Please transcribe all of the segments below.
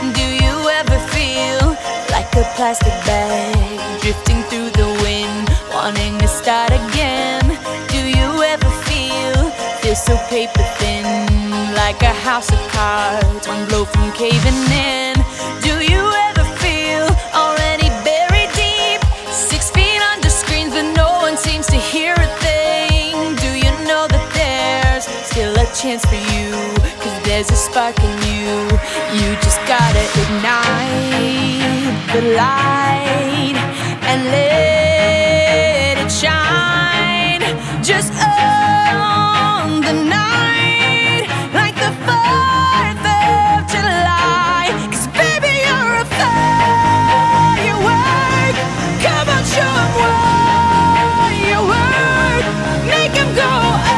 Do you ever feel like a plastic bag drifting through the wind, wanting to start again? Do you ever feel so paper thin, like a house of cards, one blow from caving in? Do you ever feel already buried deep, 6 feet under screens, but no one seems to hear a thing? Do you know that there's still a chance for you, 'cause there's a spark in you? You just gotta ignite the light and let it shine. Just on the night, like the 4th of July. 'Cause baby, you're a firework. Come on, show 'em what you work. Make 'em go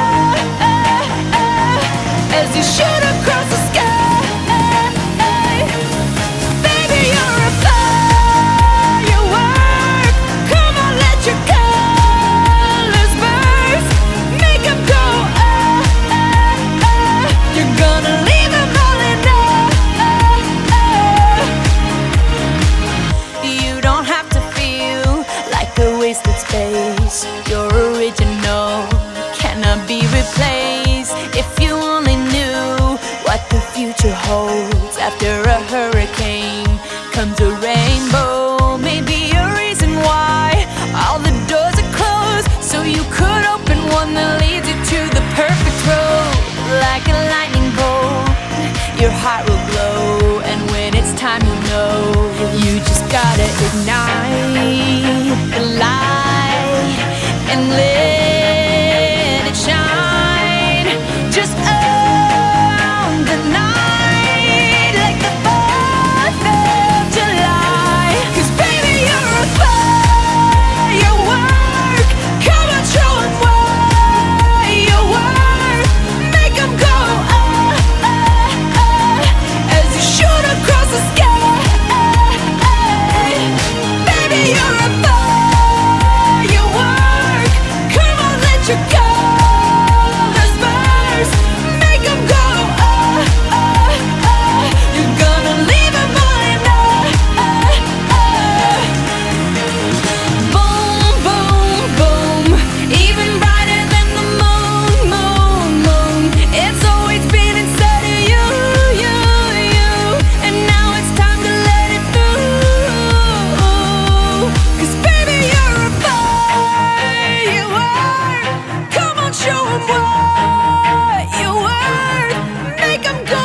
as you shoot across the sky. Baby, you're a firework. Come on, let your colors burst. Make 'em go you're gonna leave 'em all in You don't have to feel like a wasted space. You're original, cannot be replaced. If you only knew what the future holds. After a hurricane comes a rainbow. Maybe a reason why all the doors are closed, so you could open one that leads you to the perfect road. Like a lightning bolt, your heart will glow, and when it's time, you know you just gotta ignite the light and let it shine. Just on the night, like the 4th of July. 'Cause baby, you're a firework. Come on, show 'em what you work. Make 'em go as you shoot across the sky. Baby, you're a firework. Come on, let your colors burst. Make 'em go you're gonna leave 'em all in Boom, boom, boom. Even brighter than the moon, moon, moon. It's always been inside of you, you, you. And now it's time to let it through. 'Cause baby, you're a firework. Come on, show 'em what you work. Make 'em go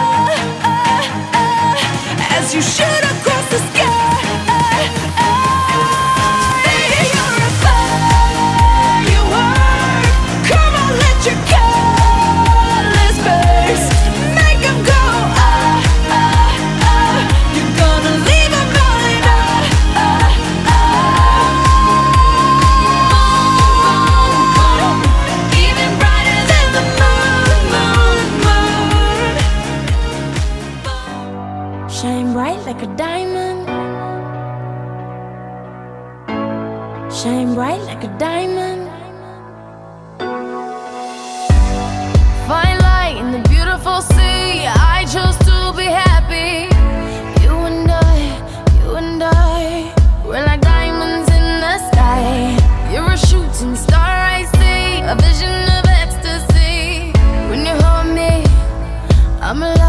as you shoot across the sky. Baby, you're a firework. Come on, let your colors burst. Make 'em go you're gonna leave 'em all in Even brighter than the moon, moon, moon. Shine bright like a diamond. Shine bright like a diamond. Find light in the beautiful sea. I chose to be happy. You and I, we're like diamonds in the sky. You're a shooting star, I see, a vision of ecstasy. When you hold me, I'm a